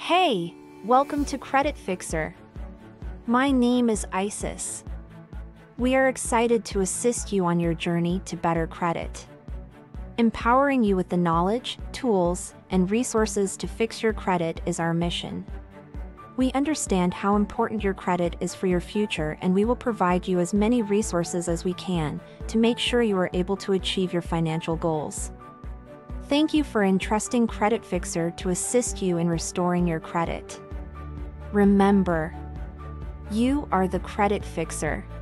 Hey, welcome to Creditfixrr. My name is Isis. We are excited to assist you on your journey to better credit, empowering you with the knowledge, tools, and resources to fix your credit is our mission. We understand how important your credit is for your future, and we will provide you as many resources as we can to make sure you are able to achieve your financial goals. Thank you for entrusting Creditfixrr to assist you in restoring your credit. Remember, you are the credit fixer.